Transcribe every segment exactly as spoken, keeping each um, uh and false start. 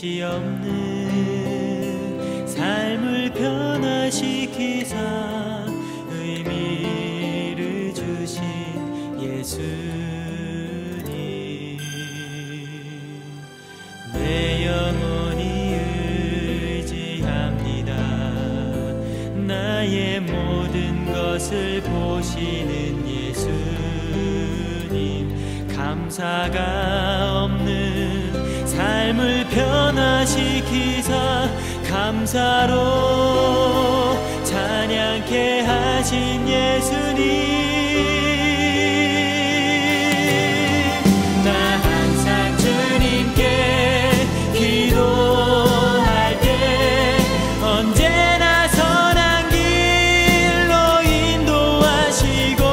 끝이 없는 삶을 변화시키사 의미를 주신 예수님, 내 영혼이 의지합니다. 나의 모든 것을 보시는 예수님, 감사가 없는 삶을 변화시키사 감사로 찬양케 하신 예수님, 나 항상 주님께 기도할 때 언제나 선한 길로 인도하시고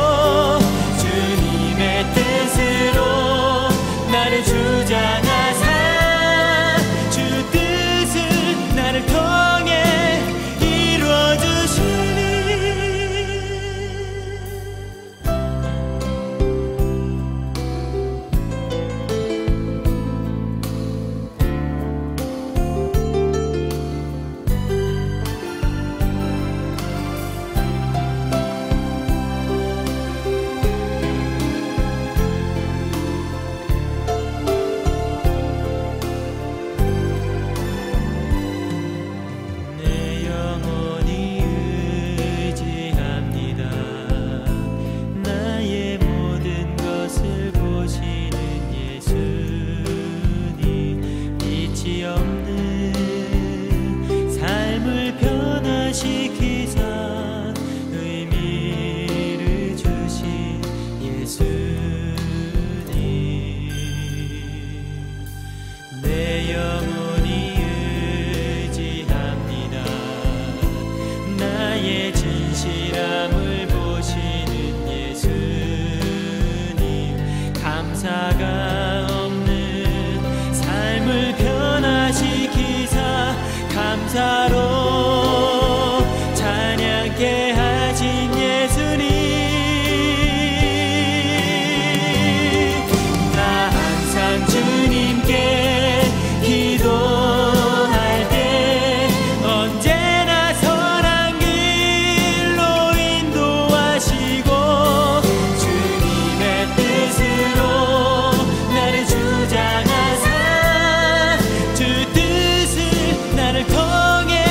주님의 뜻으로 나를 주장하사 주 뜻을 나를 통해 이루어주시니 시키사 의미를 주신 예수님, 내 영혼이 의지합니다. 나의 진실함을 보시는 예수님, 감사가 없는 삶을 변화시키사 감사로 찬양케 하신 예수님, 나 항상 주님께 기도할 때 언제나 선한 길로 인도하시고 주님의 뜻으로 나를 주장하사 주 뜻을 나를 통해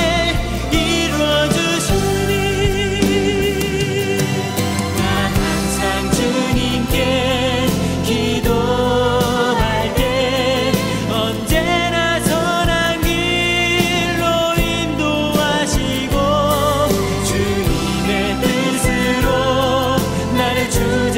주